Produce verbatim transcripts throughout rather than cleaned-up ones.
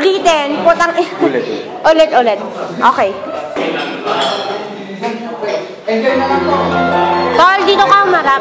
Ulitin. Putang... Ulit. ulit, ulit. Okay. Tol, dito ka umarap.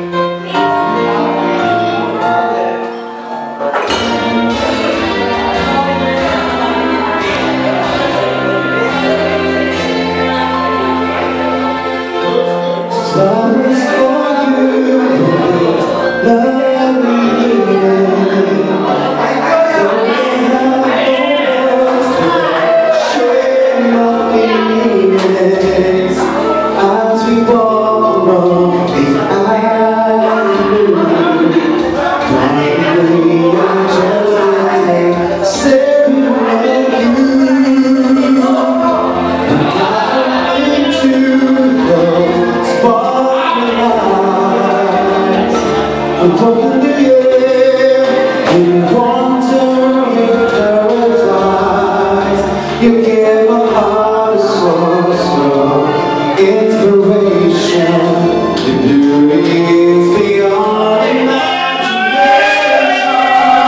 I'm talking to you, you want to make paradise. You give my heart a source of inspiration. The beauty is beyond imagination.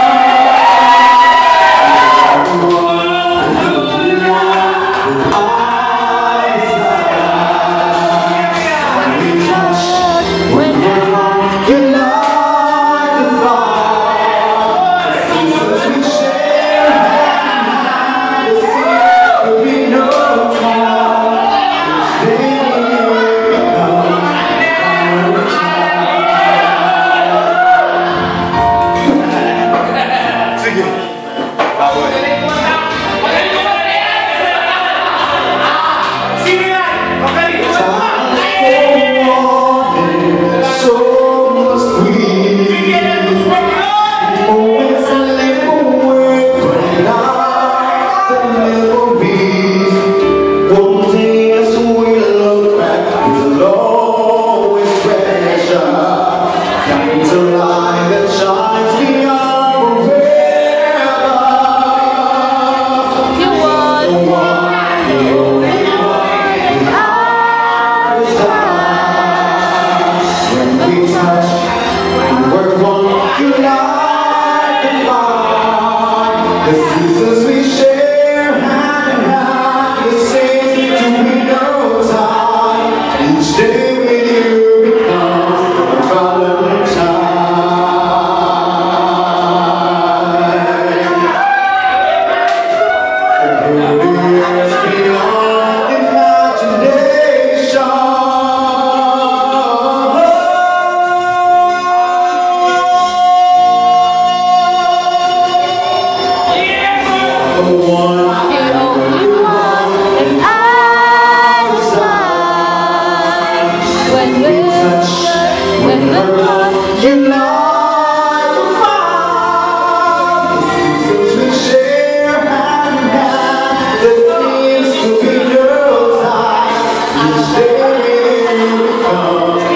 When you love the seasons we share hand in hand, the same to me no time. Each day with you becomes a Valentine. The beauty is beyond imagination. The one, the only one that I desire. When we're touch, when we're hot, you light the fire. The seasons we share hand in hand, there seems to be no time. Each day you become a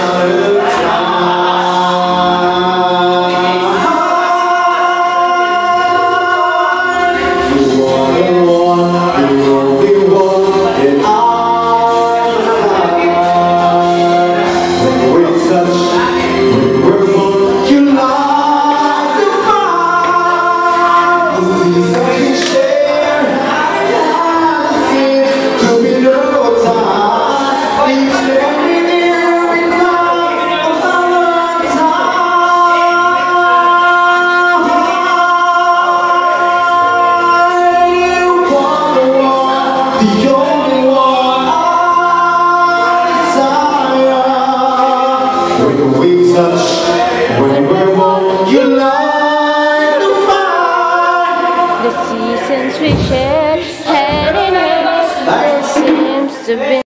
when we're one, you light the fire. The seasons we shared, hand in hand, there seems to be